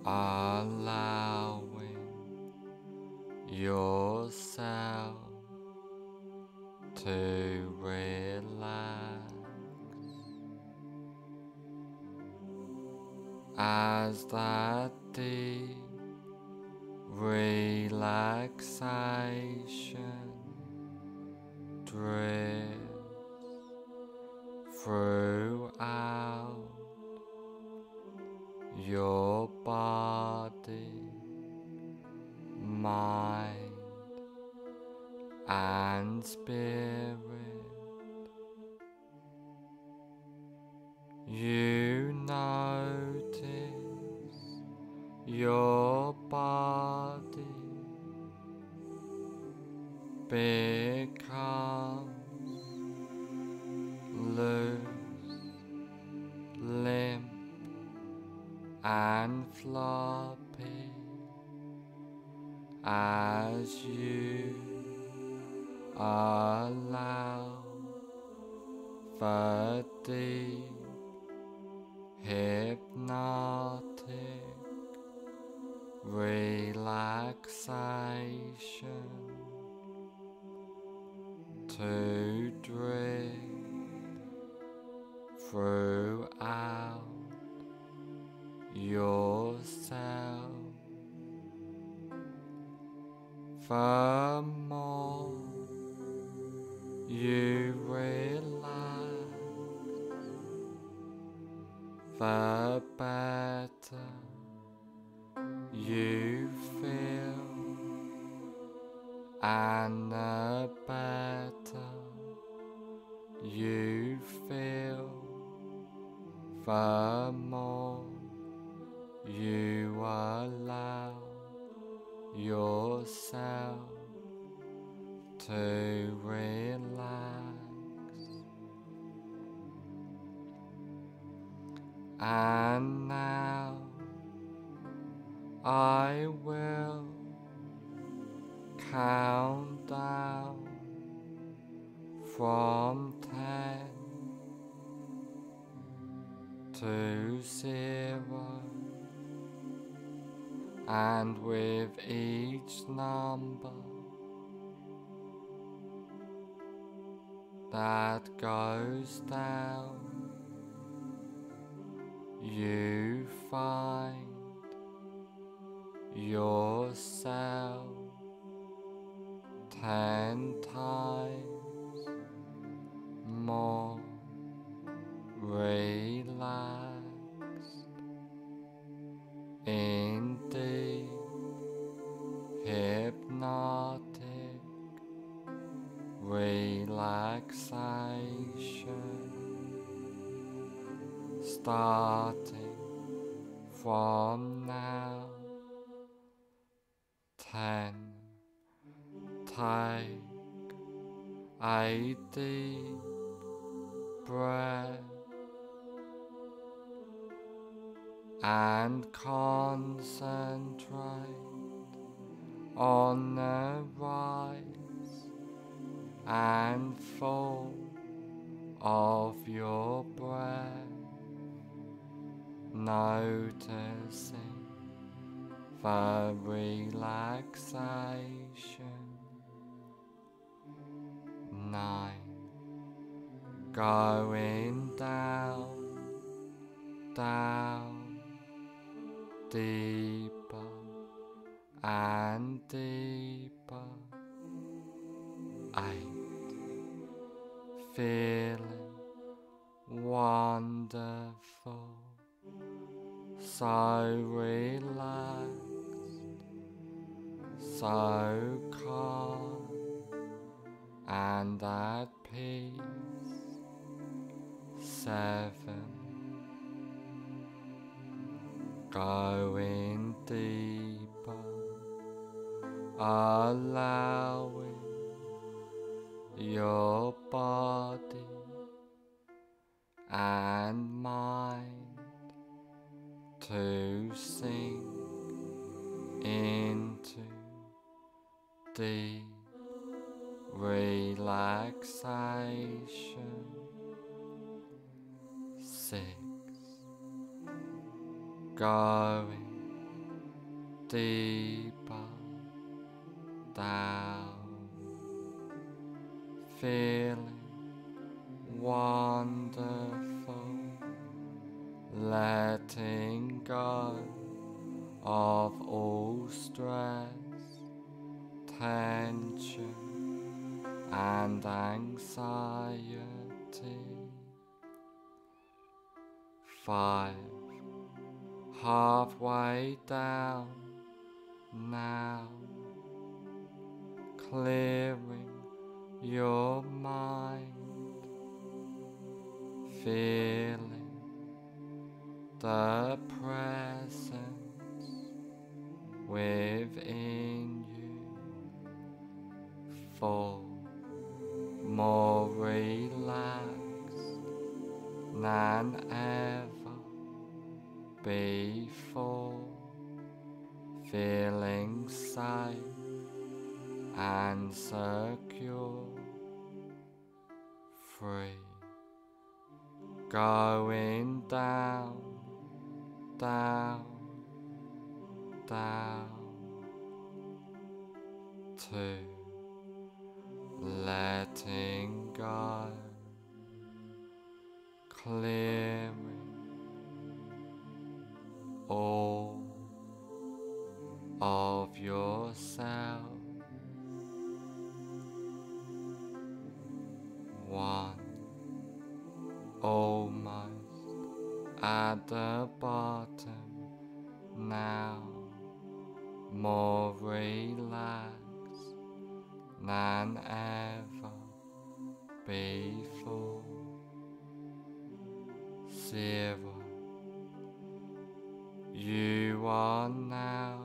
allowing yourself to relax as that deep relaxation drifts throughout your body, mind, and spirit. You notice your body becomes loose, limp, and floppy as you allow the deep hypnotic relaxation to drift throughout yourself. The more you relax, the better you feel, and the better you feel, the more you allow yourself to relax. And now I will count down from 10 to 0, and with each number that goes down, you find yourself 10 times more relaxed in deep hypnotic relaxation, starting from now. 10. Take a deep breath and concentrate on the rise and fall of your breath, noticing the relaxation. 9. Going down, down, deeper and deeper. 8. Feeling wonderful, so relaxed, so calm and at peace. 7. Going deeper, allowing your body and mind to sink into deep relaxation. 6. Going deeper down, feeling wonderful, letting go of all stress, tension and anxiety. 5, halfway down now, clearing your mind, feeling the presence within you, full, more relaxed than ever before, feeling safe and secure, free, going down, down, down, 2, letting go, clearing all of yourself. 1, almost at the bottom now, more relaxed than ever before. 0, you are now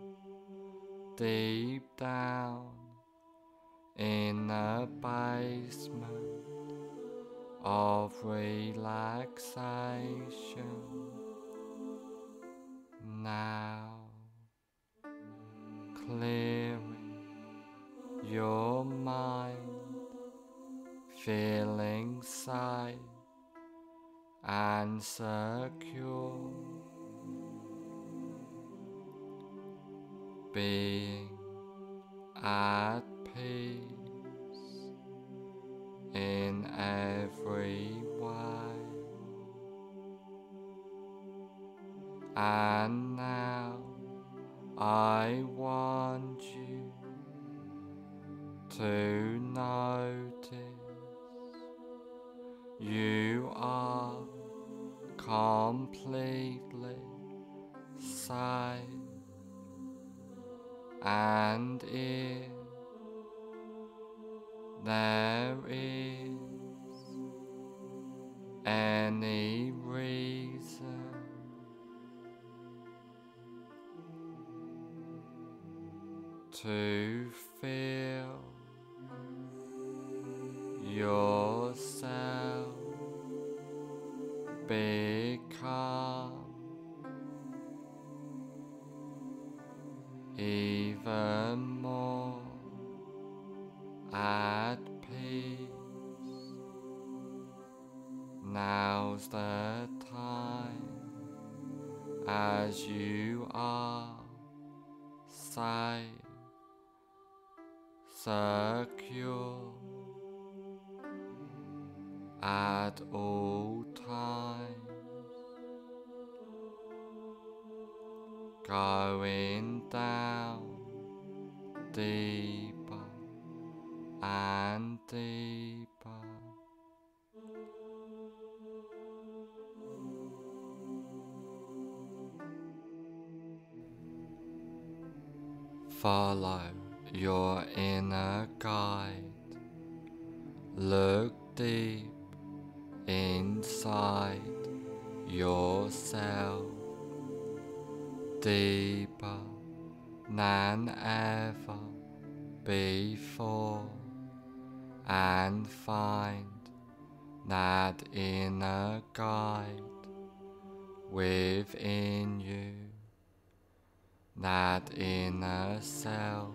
deep down in the basement of relaxation. Now, clearing your mind, feeling safe and secure, being at peace in every way. And now I want you to notice you are completely safe, and if there is any reason to feel yourself become even more at peace, now's the time, as you are safe, secure at all times, going down deeper and deeper. Follow your inner guide. Look deep inside yourself, deeper than ever before, and find that inner guide within you, that inner self,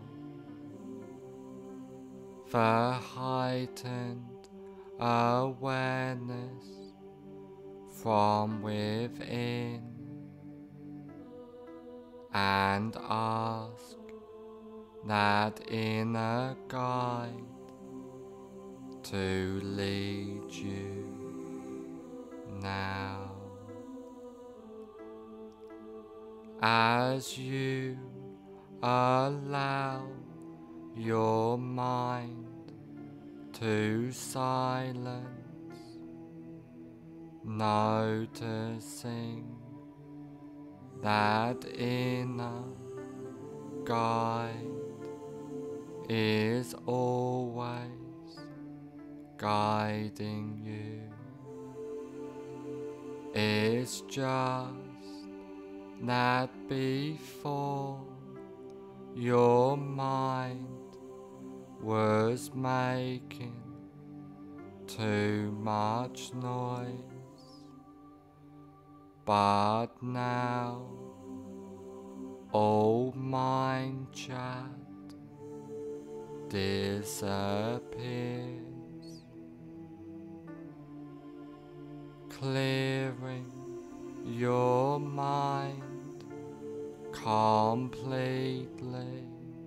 the heightened awareness from within, and ask that inner guide to lead you now. As you allow your mind to silence, noticing that inner guide is always guiding you. It's just that before your mind was making too much noise, but now all mind chat disappears, clearing your mind completely,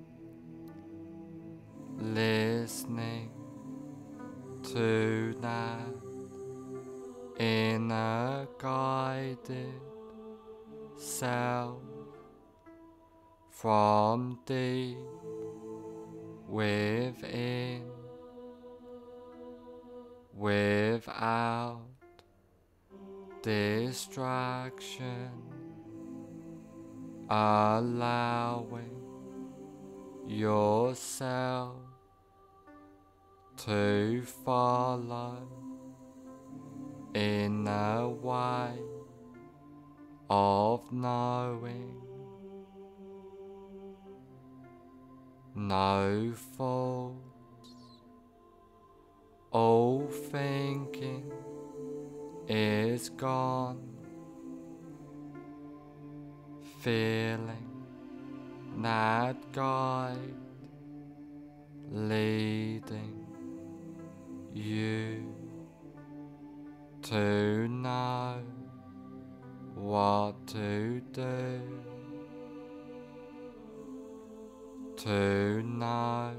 listening to that inner guided self from deep within, without distraction, allowing yourself to follow in a way of knowing. No thoughts, all thinking is gone, feeling that guide leading you to know what to do, to know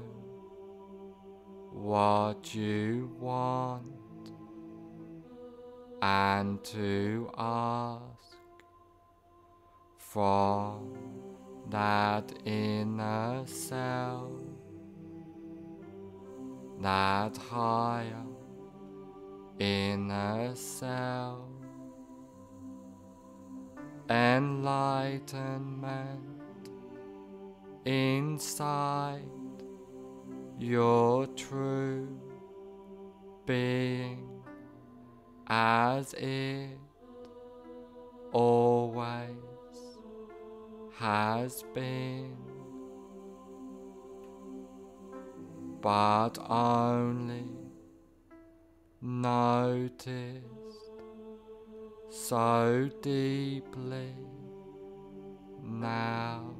what you want, and to ask from that inner self, that higher inner self, enlightenment inside your true being, as it always has been, but only noticed so deeply now,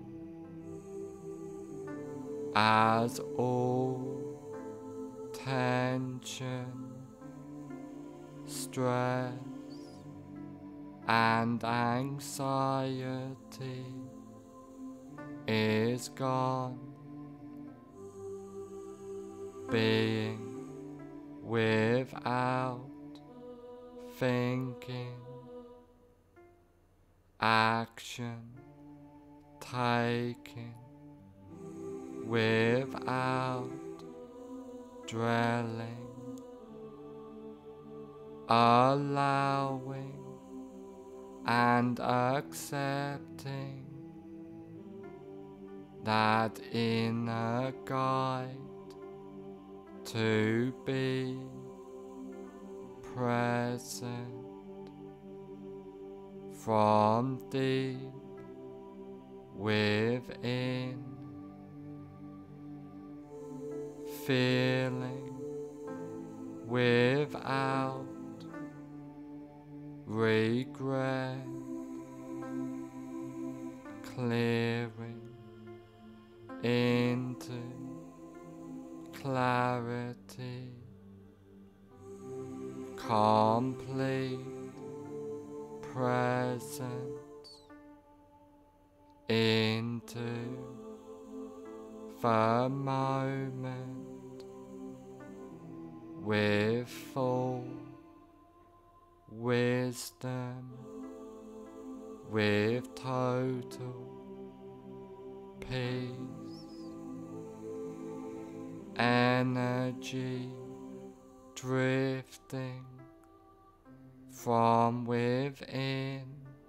as all tension, stress and anxiety is gone, being without thinking, action taking without dwelling, allowing and accepting that inner guide to be present from deep within, feeling without regret, clearing into clarity, complete presence, into the moment with full wisdom, with total peace, energy drifting from within,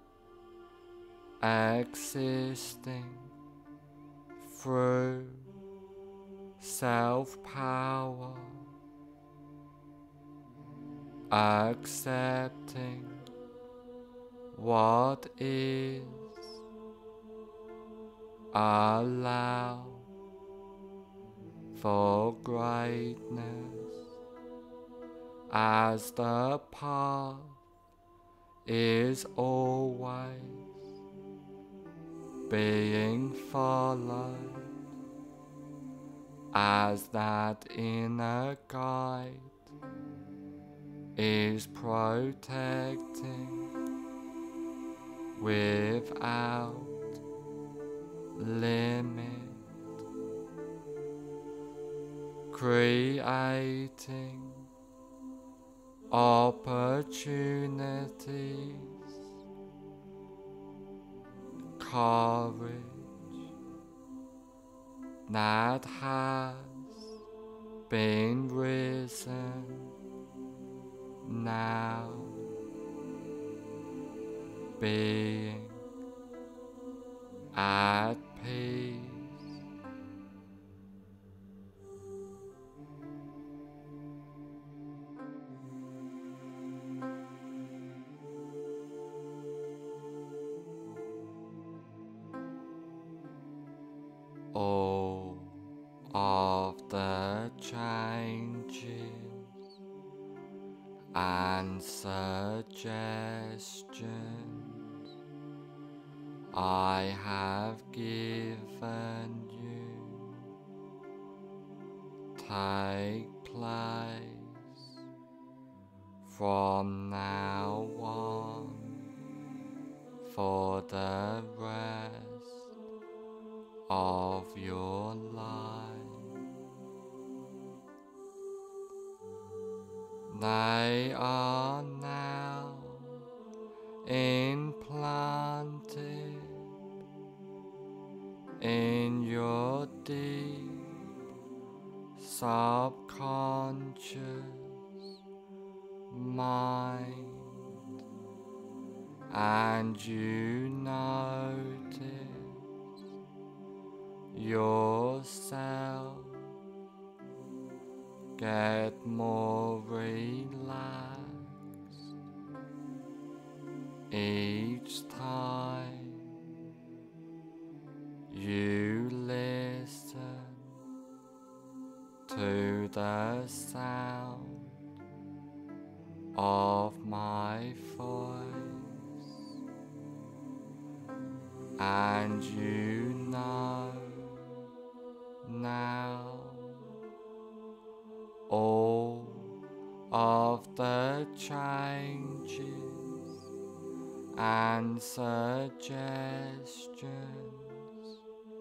existing through self-power, accepting what is, allow for greatness as the path is always being followed, as that inner guide is protecting without limit, creating opportunities, courage that has been risen now, being at peace. All of the changes and suggestions I have given you take place from now on for the rest of your life. They are now implanted in your deep subconscious mind, and you notice yourself get more relaxed each time you listen to the sound of my voice, and you know now all of the changes and suggestions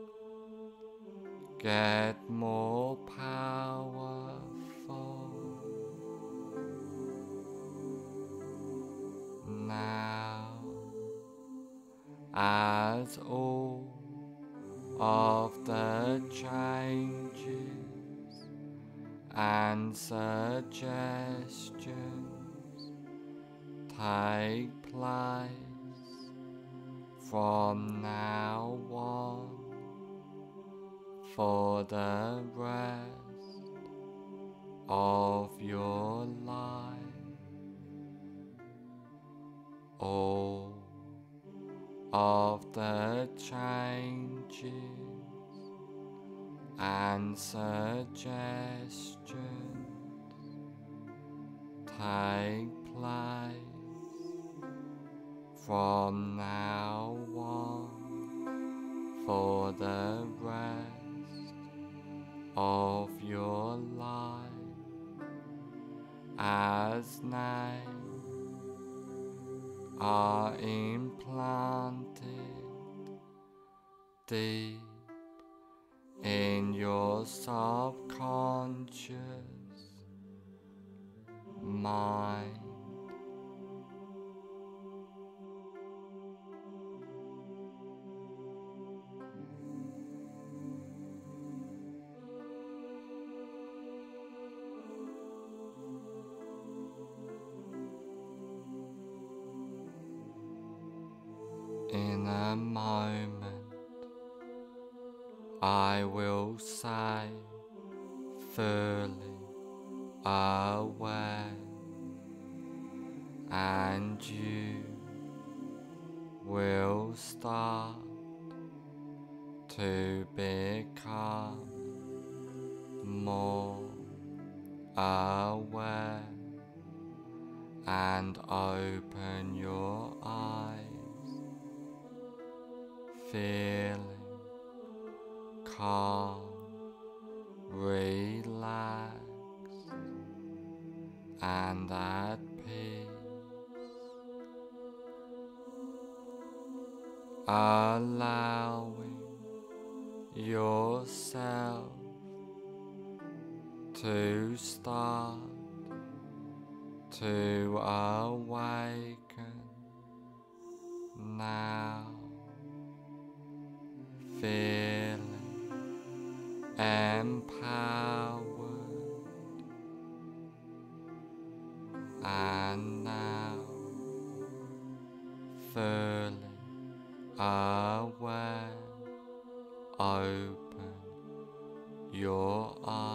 get more powerful now, as all of the changes and suggestions take place from now on for the rest of your life. All of the changes and suggestions take place from now on for the rest of your life, as they are implanted deep in your subconscious mind. In a moment, I will say fully aware, and you will start to become more aware and open your eyes, feeling calm, relaxed, and at peace, allowing yourself to start to awaken now, feeling empowered, and now fully aware, open your eyes.